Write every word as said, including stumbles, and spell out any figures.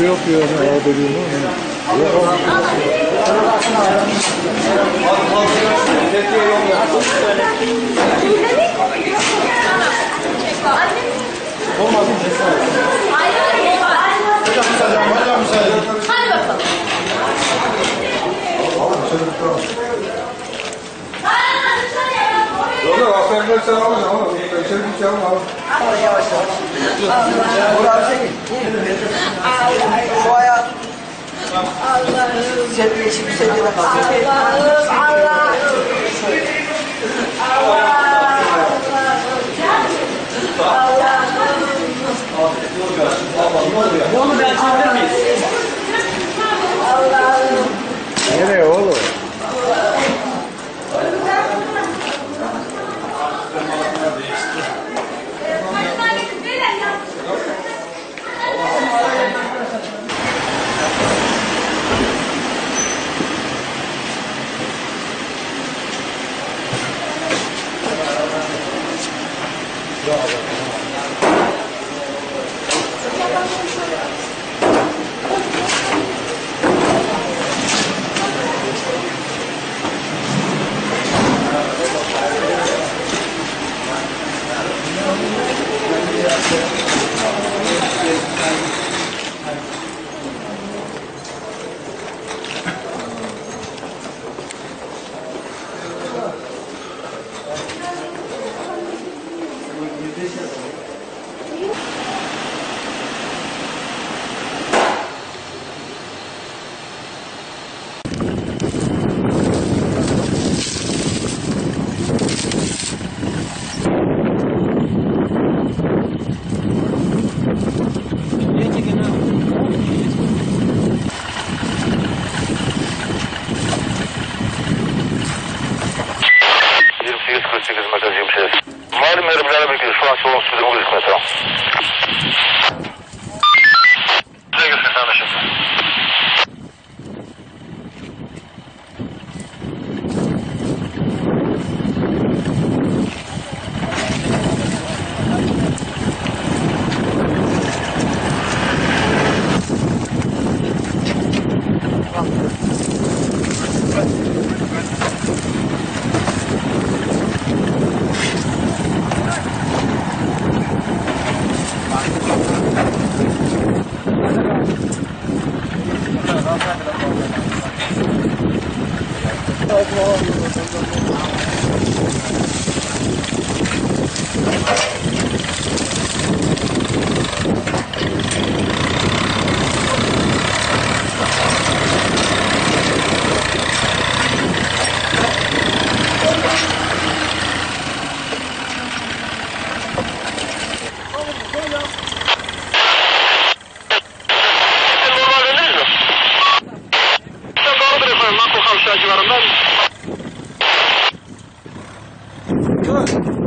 yok ya. Ne dediğim o ne? Olmaz mı? Hocam müsaade. Hocam müsaade. Hadi bakalım. Yok aferin sen alın ama içeri bir şey alın. Yavaş yavaş. Burak çekin. Şu ayağı tut. Allah'ım. Sevgi için bir sevgi de kalsın. Allah'ım, Allah'ım. Onu ben çevirir miyiz? Nereye oğlum? Malum mermilerle bekliyor. Şu an solun sürücü oluyor mesela. Size görüşürüz anlaşıldı. Civarından.